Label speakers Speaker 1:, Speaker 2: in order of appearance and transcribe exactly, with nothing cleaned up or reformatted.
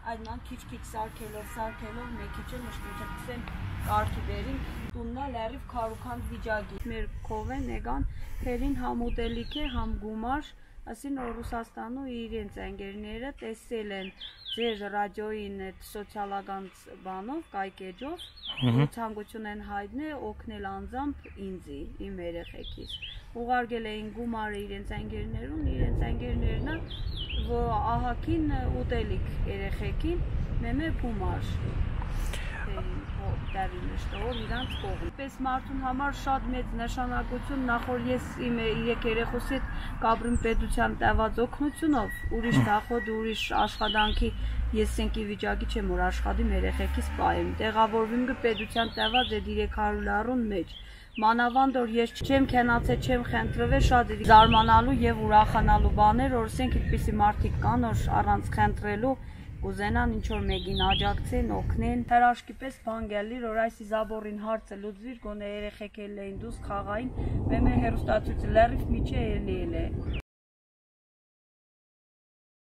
Speaker 1: Այդման քիչ-քիչ սարքելով, սարքելով մեկ քիչ էլ մշտության կարգի բերին, տուննա լերիվ քարուքանդ վիճակի։ Մեր կովեն եկան, հերին համ ուտելիք է, համ գումար, ասին որ Ռուսաստանու իրենց ընկերները տեսել են ձեր ռադիոյին այդ սոցիալական բանով, կայքեջով, որ ցանկություն են հայտնել օգնել անձամբ ինձի, իմ երեխեքիս։ Ուղարկել էին գումարը իրենց ընկերներուն, իրենց ընկերներնա որ ահագին ուտելիք երեխեքին մեմե գումար դավին նշտոր իրանց կողմ։ Պես մարդուն համար շատ մեծ նշանակություն նախ որ ես իմ երեք երեխուսի հետ կապրիմ պետության տված օգնությունով, ուրիշ դախոդ, ուրիշ աշխատանքի ես ինքի վիճակի չեմ որ աշխատիմ երեխեքիս պայեմ։ Տեղավորվիմ գը պետության տված այդ երեք հարյուր լարուն մեջ։ Մանավանդ որ ես չեմ քենացել, չեմ խնդրվել, շատ զարմանալու եւ ուրախանալու բաներ, որ ասենք այդպիսի մարդիկ կան, որ առանց խնդրելու կուզենան ինչ որ մեկին աջակցեն, օգնեն։ Հրաշքի պես բան գալի, որ այս Իզաբորին հարցը լուծվիր, գոնե երեխեք էլ էին դուս խաղային, մեմե հերոստացույցը լերիվ միջե ելի էլ է։